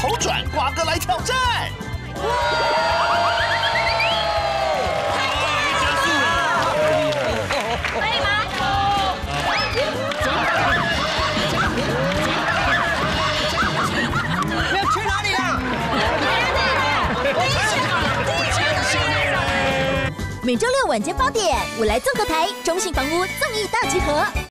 头转，瓜哥来挑战。 可以吗？ 要去哪里啊？ 每周六晚间8点，我来综合台中信房屋综艺大集合。